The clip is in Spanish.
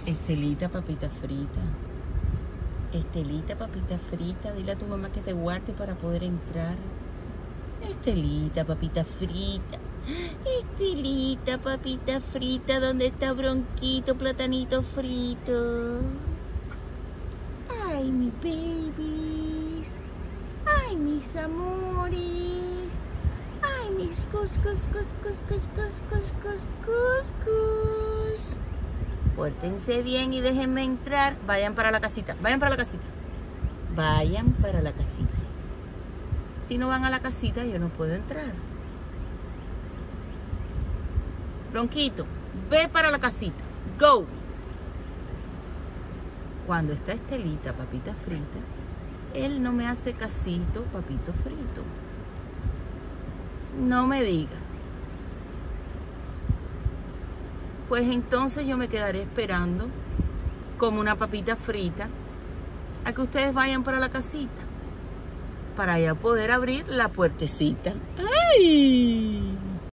Estelita, papita frita. Estelita, papita frita, dile a tu mamá que te guarde para poder entrar. Estelita, papita frita. Estelita, papita frita, ¿dónde está Bronquito, platanito frito? Ay, mis babies. Ay, mis amores. Ay, mis cuscus. Pórtense bien y déjenme entrar. Vayan para la casita, vayan para la casita. Vayan para la casita. Si no van a la casita, yo no puedo entrar. Bronquito, ve para la casita. Go. Cuando está Estelita, papita frita, él no me hace casito, papito frito. No me diga. Pues entonces yo me quedaré esperando como una papita frita a que ustedes vayan para la casita para ya poder abrir la puertecita. ¡Ay!